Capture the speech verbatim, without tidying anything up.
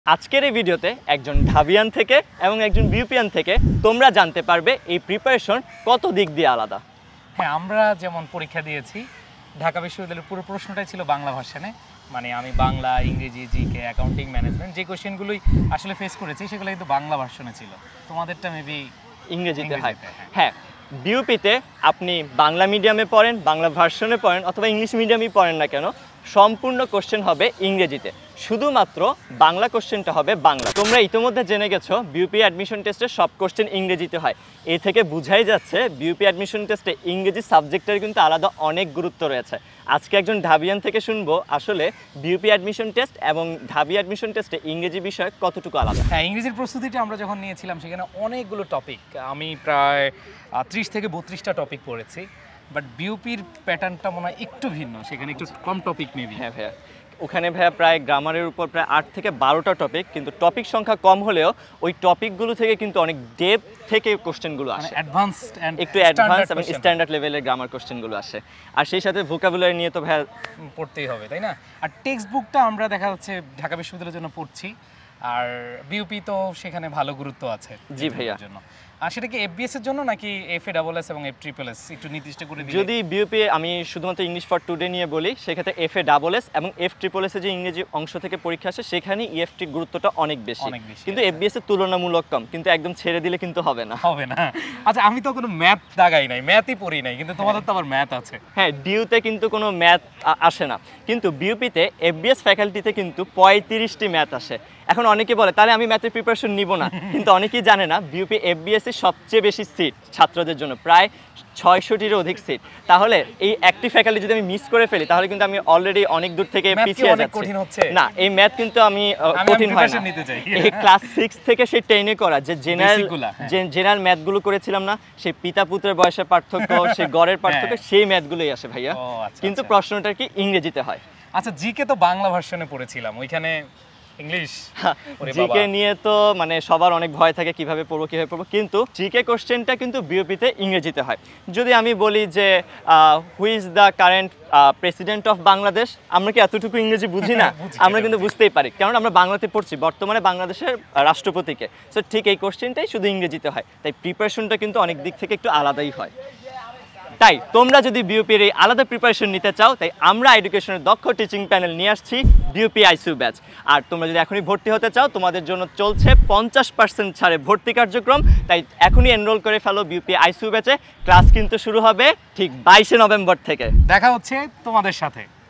আজকের এই ভিডিওতে একজন ঢাবিয়ান থেকে এবং একজন বিউপিয়ান থেকে তোমরা জানতে পারবে এই প্রিপারেশন কত দিক দিয়ে আলাদা। হ্যাঁ, আমরা যেমন পরীক্ষা দিয়েছি ঢাকা বিশ্ববিদ্যালয়ের পুরো প্রশ্নটাই ছিল বাংলা ভার্সনে, মানে আমি বাংলা, ইংরেজি, জিকে, অ্যাকাউন্টিং, ম্যানেজমেন্ট যে কোশ্চেনগুলোই আসলে ফেস করেছি সেগুলো কিন্তু বাংলা ভার্সনে ছিল। তোমাদেরটা মেবি ইংরেজিতে হয়। হ্যাঁ, বিউপিতে আপনি বাংলা মিডিয়ামে পড়েন, বাংলা ভার্সনে পড়েন অথবা ইংলিশ মিডিয়ামই পড়েন না কেন, সম্পূর্ণ কোশ্চেন হবে ইংরেজিতে, শুধুমাত্র বাংলা কোশ্চেনটা হবে বাংলা। তোমরা ইতিমধ্যে জেনে গেছো বিউপি অ্যাডমিশন টেস্টে সব কোশ্চেন ইংরেজিতে হয়। এ থেকে বোঝাই যাচ্ছে বিউপি অ্যাডমিশন টেস্টে ইংরেজি সাবজেক্টের কিন্তু আলাদা অনেক গুরুত্ব রয়েছে। আজকে একজন ঢাবিয়ান থেকে শুনবো আসলে বিউপি অ্যাডমিশন টেস্ট এবং ঢাবি অ্যাডমিশন টেস্টে ইংরেজি বিষয় কতটুকু আলাদা। হ্যাঁ, ইংরেজির প্রস্তুতিটা আমরা যখন নিয়েছিলাম সেখানে অনেকগুলো টপিক, আমি প্রায় ত্রিশ থেকে বত্রিশটা টপিক পড়েছি, বাট বিউপির প্যাটার্নটা মনে হয় একটু ভিন্ন, সেখানে একটু কম টপিক মেবি। হ্যাঁ ভাইয়া, ওখানে ভাইয়া প্রায় গ্রামারের উপর প্রায় আট থেকে বারোটা টপিক, কিন্তু টপিক সংখ্যা কম হলেও ওই টপিকগুলো থেকে কিন্তু অনেক ডেপথ থেকে কোশ্চেনগুলো আসে, অ্যাডভান্সড এন্ড একটু অ্যাডভান্স এবং স্ট্যান্ডার্ড লেভেলের গ্রামার কোশ্চেনগুলো আসে। আর সেই সাথে ভোকাবুলারি নিয়ে তো ভাইয়া পড়তেই হবে, তাই না? আর টেক্সট বুকটা আমরা দেখা যাচ্ছে ঢাকা বিশ্ববিদ্যালয়ের জন্য পড়ছি, আর বিউপি তো সেখানে ভালো গুরুত্ব আছে। জি ভাইয়া। জন্য আর সেটা কি এফবিএস এর জন্য নাকি এফ এ ডাবল এস এবং এফ ট্রিপল এস একটু নির্দিষ্ট করে দিলে? যদি বিউপি আমি শুধুমাত্র ইংলিশ ফর টুডে নিয়ে বলি, সেক্ষেত্রে এফ এ ডাবল এস এবং এফ ট্রিপল এস এর যে ইংরেজি অংশ থেকে পরীক্ষা আসে সেখানে ইএফটি গুরুত্বটা অনেক বেশি, কিন্তু এফবিএস এর তুলনামূলক কম, কিন্তু একদম ছেড়ে দিলে কিন্তু হবে না হবে না আচ্ছা, আমি তো কোনো ম্যাথ দাগাই নাই, ম্যাথই পড়ি নাই, কিন্তু তোমাদের তো আবার ম্যাথ আছে। হ্যাঁ, ডিউতে কিন্তু কোনো ম্যাথ আসে না, কিন্তু বিউপিতে এফবিএস ফ্যাকাল্টিতে কিন্তু পঁয়ত্রিশটি ম্যাথ আসে। এখন অনেকে বলে তাহলে আমি ম্যাথের প্রিপারেশন নিব না, কিন্তু অনেকেই জানে না বিউপি এফবিএস এর সবচেয়ে বেশি সিট ছাত্রদের জন্য, প্রায় ছয়শটিরও অধিক সিট। তাহলে এই একটি ফ্যাকাল্টি যদি আমি মিস করে ফেলি তাহলে কিন্তু আমি অলরেডি অনেক দূর থেকে পিছিয়ে যাচ্ছি। না, এই ম্যাথ কিন্তু আমি কঠিন হয় না, এই ক্লাস সিক্স থেকে সেই টেনে করা যে জেনারেল জেনারেল ম্যাথগুলো করেছিলাম না, সেই পিতা পুত্রের বয়সের পার্থক্য, সেই গড়ের পার্থক্য, সেই ম্যাথগুলোই আসে ভাইয়া, কিন্তু প্রশ্নটা কি ইংরেজিতে হয়। আচ্ছা, জিকে তো বাংলা ভার্সনে পড়েছিলাম, ওইখানে ইংলিশ জিকে নিয়ে তো মানে সবার অনেক ভয় থাকে কিভাবে পড়বো কিভাবে পড়বো, কিন্তু জিকে কোশ্চেনটা কিন্তু বিউপিতে ইংরেজিতে হয়। যদি আমি বলি যে who is the current president of Bangladesh, আমরা কি এতটুকু ইংরেজি বুঝি না? আমরা কিন্তু বুঝতেই পারি, কারণ আমরা বাংলাতে পড়ছি বর্তমানে বাংলাদেশের রাষ্ট্রপতিকে। সো ঠিক এই কোশ্চেনটাই শুধু ইংরেজিতে হয়, তাই প্রিপারেশনটা কিন্তু অনেক দিক থেকে একটু আলাদাই হয়। তাই তোমরা যদি বিউপির এই আলাদা প্রিপারেশন নিতে চাও, তাই আমরা এডুকেশনের দক্ষ টিচিং প্যানেল নিয়ে আসছি বিউপি আইসিইউ ব্যাচ। আর তোমরা যদি এখনই ভর্তি হতে চাও, তোমাদের জন্য চলছে পঞ্চাশ পার্সেন্ট ছাড়ে ভর্তি কার্যক্রম, তাই এখনই এনরোল করে ফেলো বিউপি আইসিইউ ব্যাচে। ক্লাস কিন্তু শুরু হবে ঠিক বাইশে নভেম্বর থেকে। দেখা হচ্ছে তোমাদের সাথে।